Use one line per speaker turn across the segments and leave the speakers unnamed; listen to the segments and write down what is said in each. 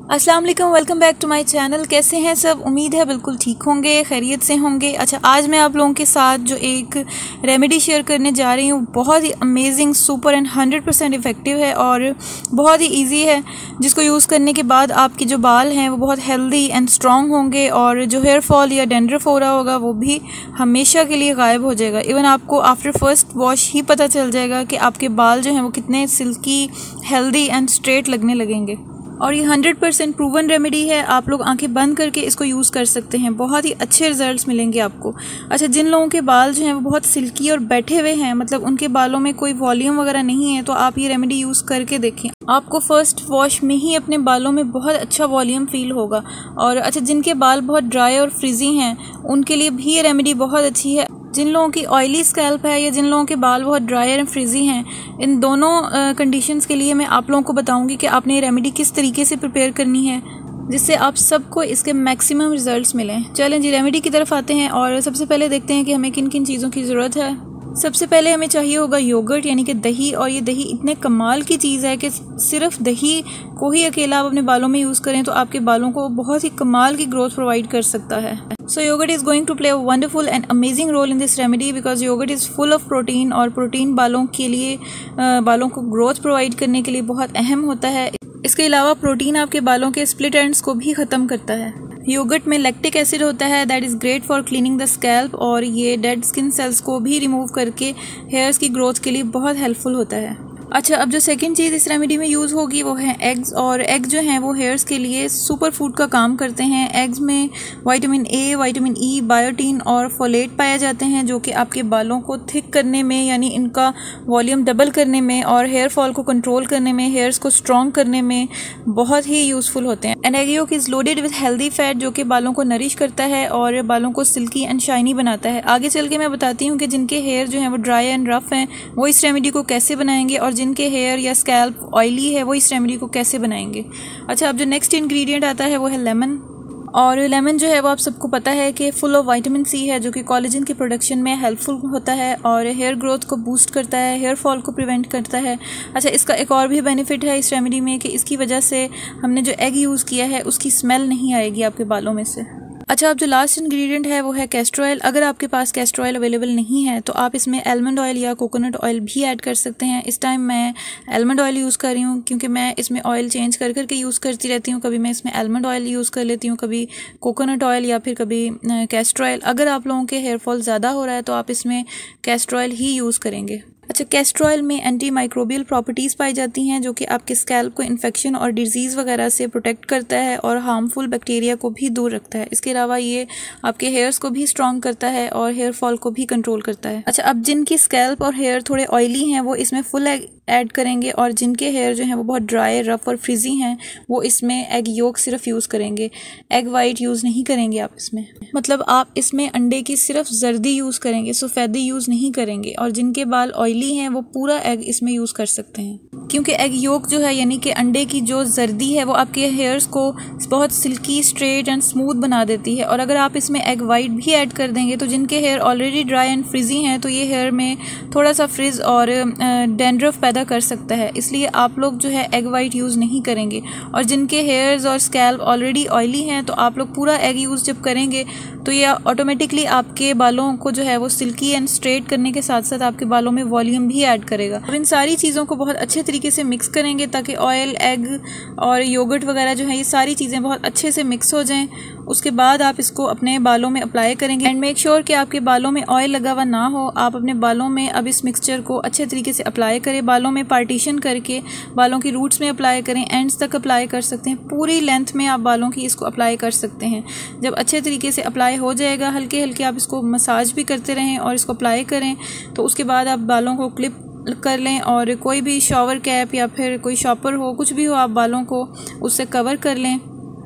अस्सलाम वालेकुम, welcome back to my channel. कैसे हैं सब? उम्मीद है बिल्कुल ठीक होंगे, खैरियत से होंगे। अच्छा, आज मैं आप लोगों के साथ जो एक रेमेडी शेयर करने जा रही हूँ, बहुत ही अमेजिंग, सुपर एंड 100% इफ़ेक्टिव है और बहुत ही इजी है, जिसको यूज़ करने के बाद आपके जो बाल हैं वो बहुत हेल्दी एंड स्ट्रॉन्ग होंगे और जो हेयर फॉल या डैंड्रफ हो रहा होगा वो भी हमेशा के लिए गायब हो जाएगा। इवन आपको आफ्टर फर्स्ट वॉश ही पता चल जाएगा कि आपके बाल जो हैं वो कितने सिल्की, हेल्दी एंड स्ट्रेट लगने लगेंगे। और ये 100% प्रूवन रेमेडी है। आप लोग आंखें बंद करके इसको यूज़ कर सकते हैं, बहुत ही अच्छे रिजल्ट्स मिलेंगे आपको। अच्छा, जिन लोगों के बाल जो हैं वो बहुत सिल्की और बैठे हुए हैं, मतलब उनके बालों में कोई वॉल्यूम वगैरह नहीं है, तो आप ये रेमेडी यूज़ करके देखें। आपको फर्स्ट वॉश में ही अपने बालों में बहुत अच्छा वॉल्यूम फील होगा। और अच्छा, जिनके बाल बहुत ड्राई और फ्रिजी हैं उनके लिए भी ये रेमेडी बहुत अच्छी है। जिन लोगों की ऑयली स्कैल्प है या जिन लोगों के बाल बहुत ड्राई एंड फ्रिजी हैं, इन दोनों कंडीशंस के लिए मैं आप लोगों को बताऊंगी कि आपने ये रेमेडी किस तरीके से प्रिपेयर करनी है जिससे आप सबको इसके मैक्सिमम रिजल्ट्स मिलें। चलें जी, रेमेडी की तरफ आते हैं और सबसे पहले देखते हैं कि हमें किन किन चीज़ों की ज़रूरत है। सबसे पहले हमें चाहिए होगा योगर्ट, यानी कि दही। और ये दही इतने कमाल की चीज़ है कि सिर्फ दही को ही अकेला आप अपने बालों में यूज़ करें तो आपके बालों को बहुत ही कमाल की ग्रोथ प्रोवाइड कर सकता है। So yogurt is going to play a wonderful and amazing role in this remedy because yogurt is full of protein, और प्रोटीन बालों के लिए, बालों को ग्रोथ प्रोवाइड करने के लिए बहुत अहम होता है। इसके अलावा प्रोटीन आपके बालों के स्प्लिट एंड्स को भी ख़त्म करता है। योगर्ट में लैक्टिक एसिड होता है, that is great for cleaning the scalp, और ये डेड स्किन सेल्स को भी रिमूव करके हेयर्स की ग्रोथ के लिए बहुत हेल्पफुल होता है। अच्छा, अब जो सेकंड चीज़ इस रेमेडी में यूज़ होगी वो है एग्स। और एग जो हैं वो हेयर्स के लिए सुपर फूड का काम करते हैं। एग्स में vitamin A, vitamin E, biotin और फोलेट पाए जाते हैं, जो कि आपके बालों को थिक करने में, यानी इनका वॉल्यूम डबल करने में और हेयर फॉल को कंट्रोल करने में, हेयर्स को स्ट्रॉन्ग करने में बहुत ही यूज़फुल होते हैं। And egg yolk is loaded with healthy fat, जो कि बालों को नरिश करता है और बालों को सिल्की एंड शाइनी बनाता है। आगे चल के मैं बताती हूँ कि जिनके हेयर जो हैं वो ड्राई एंड रफ हैं वो इस रेमेडी को कैसे बनाएंगे, और जिनके हेयर या स्कैल्प ऑयली है वो इस रेमेडी को कैसे बनाएंगे। अच्छा, अब जो नेक्स्ट इंग्रेडिएंट आता है वो है लेमन। और लेमन जो है वो आप सबको पता है कि फुल ऑफ विटामिन सी है, जो कि कोलेजन के प्रोडक्शन में हेल्पफुल होता है और हेयर ग्रोथ को बूस्ट करता है, हेयर फॉल को प्रिवेंट करता है। अच्छा, इसका एक और भी बेनिफिट है इस रेमेडी में कि इसकी वजह से हमने जो एग यूज़ किया है उसकी स्मेल नहीं आएगी आपके बालों में से। अच्छा, अब जो लास्ट इंग्रेडिएंट है वो है कैस्टर ऑयल। अगर आपके पास कैस्टर ऑयल अवेलेबल नहीं है तो आप इसमें आलमंड ऑयल या कोकोनट ऑयल भी ऐड कर सकते हैं। इस टाइम मैं आलमंड ऑयल यूज़ कर रही हूँ क्योंकि मैं इसमें ऑयल चेंज कर करके यूज़ करती रहती हूँ। कभी मैं इसमें आलमंड ऑयल यूज़ कर लेती हूँ, कभी कोकोनट ऑयल या फिर कभी कैस्टर ऑयल। अगर आप लोगों के हेयर फॉल ज़्यादा हो रहा है तो आप इसमें कैस्टर ऑयल ही यूज़ करेंगे। अच्छा, कैस्टर ऑयल में एंटी माइक्रोबियल प्रॉपर्टीज़ पाई जाती हैं, जो कि आपके स्कैल्प को इन्फेक्शन और डिजीज़ वगैरह से प्रोटेक्ट करता है और हार्मफुल बैक्टीरिया को भी दूर रखता है। इसके अलावा ये आपके हेयर्स को भी स्ट्रॉन्ग करता है और हेयर फॉल को भी कंट्रोल करता है। अच्छा, अब जिनकी स्कैल्प और हेयर थोड़े ऑयली हैं वो इसमें फुल एग ऐड करेंगे, और जिनके हेयर जो हैं वो बहुत ड्राई, रफ और फ्रिजी हैं वो इसमें एग योक सिर्फ यूज़ करेंगे। एग वाइट यूज़ नहीं करेंगे आप इसमें, मतलब आप इसमें अंडे की सिर्फ जर्दी यूज़ करेंगे, सफ़ेदी यूज़ नहीं करेंगे। और जिनके बाल ऑयली हैं वो पूरा एग इसमें यूज़ कर सकते हैं, क्योंकि एग योक जो है, यानी कि अंडे की जो जर्दी है, वो आपके हेयर्स को बहुत सिल्की, स्ट्रेट एंड स्मूथ बना देती है। और अगर आप इसमें एग वाइट भी ऐड कर देंगे तो जिनके hair already dry and frizzy हैं तो ये हेयर में थोड़ा सा फ्रिज और डैंड्रफ पैदा कर सकता है, इसलिए आप लोग जो है एग वाइट यूज़ नहीं करेंगे। और जिनके हेयर्स और स्कैल्प ऑलरेडी ऑयली हैं तो आप लोग पूरा एग यूज़ जब करेंगे तो ये ऑटोमेटिकली आपके बालों को जो है वो सिल्की एंड स्ट्रेट करने के साथ साथ आपके बालों में वॉल्यूम भी ऐड करेगा। अब इन सारी चीज़ों को बहुत अच्छे तरीके से मिक्स करेंगे ताकि ऑयल, एग और योगर्ट वगैरह जो है ये सारी चीज़ें बहुत अच्छे से मिक्स हो जाएं। उसके बाद आप इसको अपने बालों में अप्लाई करेंगे एंड मेक श्योर कि आपके बालों में ऑयल लगा हुआ ना हो। आप अपने बालों में अब इस मिक्सचर को अच्छे तरीके से अप्लाई करें, बालों में पार्टीशन करके बालों की रूट्स में अप्लाई करें, एंड्स तक अप्लाई कर सकते हैं, पूरी लेंथ में आप बालों की इसको अप्लाई कर सकते हैं। जब अच्छे तरीके से अप्लाई हो जाएगा, हल्के हल्के आप इसको मसाज भी करते रहें और इसको अप्लाई करें, तो उसके बाद आप बालों को क्लिप कर लें और कोई भी शॉवर कैप या फिर कोई शॉपर हो, कुछ भी हो, आप बालों को उससे कवर कर लें।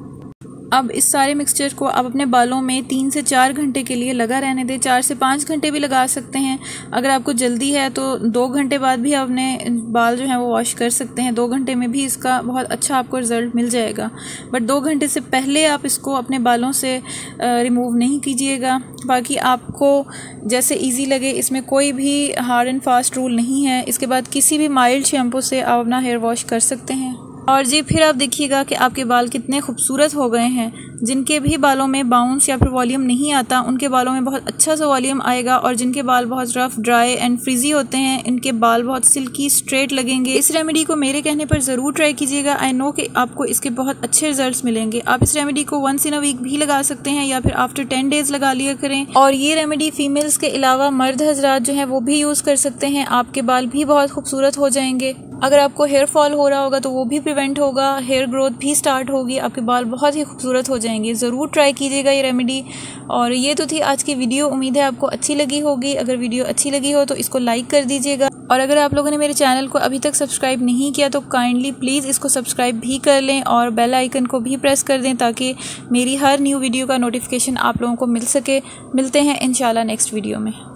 अब इस सारे मिक्सचर को आप अपने बालों में 3 से 4 घंटे के लिए लगा रहने दें। 4 से 5 घंटे भी लगा सकते हैं। अगर आपको जल्दी है तो 2 घंटे बाद भी आप अपने बाल जो हैं वो वॉश कर सकते हैं। 2 घंटे में भी इसका बहुत अच्छा आपको रिज़ल्ट मिल जाएगा, बट 2 घंटे से पहले आप इसको अपने बालों से रिमूव नहीं कीजिएगा। बाकी आपको जैसे ईजी लगे, इसमें कोई भी हार्ड एंड फास्ट रूल नहीं है। इसके बाद किसी भी माइल्ड शैम्पू से आप अपना हेयर वॉश कर सकते हैं। और जी फिर आप देखिएगा कि आपके बाल कितने खूबसूरत हो गए हैं। जिनके भी बालों में बाउंस या फिर वॉल्यूम नहीं आता उनके बालों में बहुत अच्छा सा वॉल्यूम आएगा, और जिनके बाल बहुत रफ, ड्राई एंड फ्रिजी होते हैं इनके बाल बहुत सिल्की स्ट्रेट लगेंगे। इस रेमेडी को मेरे कहने पर ज़रूर ट्राई कीजिएगा। आई नो कि आपको इसके बहुत अच्छे रिजल्ट्स मिलेंगे। आप इस रेमेडी को वंस इन अ वीक भी लगा सकते हैं या फिर आफ्टर 10 डेज लगा लिया करें। और ये रेमेडी फीमेल्स के अलावा मर्द हजरात जो हैं वो भी यूज़ कर सकते हैं। आपके बाल भी बहुत खूबसूरत हो जाएंगे। अगर आपको हेयर फॉल हो रहा होगा तो वो भी प्रिवेंट होगा, हेयर ग्रोथ भी स्टार्ट होगी, आपके बाल बहुत ही खूबसूरत हो जाएंगे। ज़रूर ट्राई कीजिएगा ये रेमेडी। और ये तो थी आज की वीडियो, उम्मीद है आपको अच्छी लगी होगी। अगर वीडियो अच्छी लगी हो तो इसको लाइक कर दीजिएगा, और अगर आप लोगों ने मेरे चैनल को अभी तक सब्सक्राइब नहीं किया तो काइंडली प्लीज़ इसको सब्सक्राइब भी कर लें और बेल आइकन को भी प्रेस कर दें ताकि मेरी हर न्यू वीडियो का नोटिफिकेशन आप लोगों को मिल सके। मिलते हैं इंशाल्लाह नेक्स्ट वीडियो में।